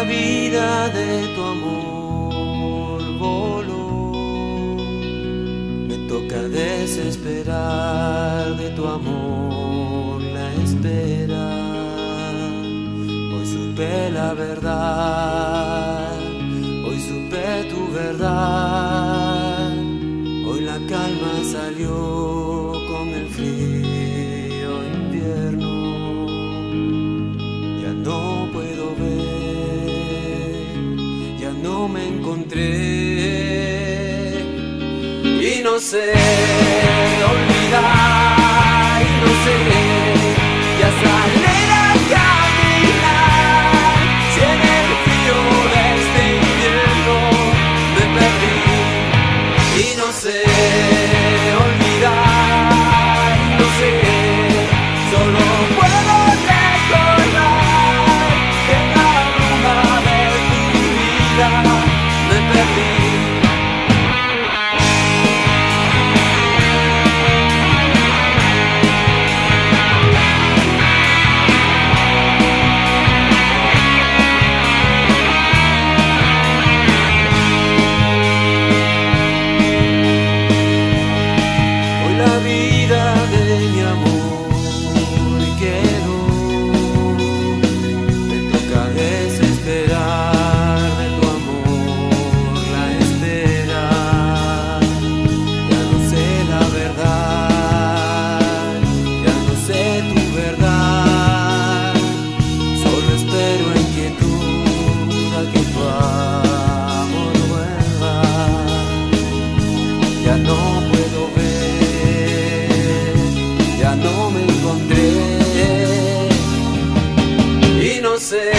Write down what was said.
vida de tu amor voló. Me toca desesperar de tu amor la espera. Hoy supe la verdad, hoy supe tu verdad. Hoy la calma salió con el frío invierno. Ya no puedo ver, ya no me encontré. Y no sé olvidar, y no sé ya salir a caminar. Si en el frío de este invierno me perdí. Y no sé olvidar, y no sé, solo puedo recordar que en la bruma de tu vida me perdí. La vida de mi amor quedó. Me toca desesperar de tu amor la espera. Ya no sé la verdad, ya no sé tu verdad. Solo espero en quietud a que tu amor vuelva. Ya no puedo ver, no me encontré. Y no sé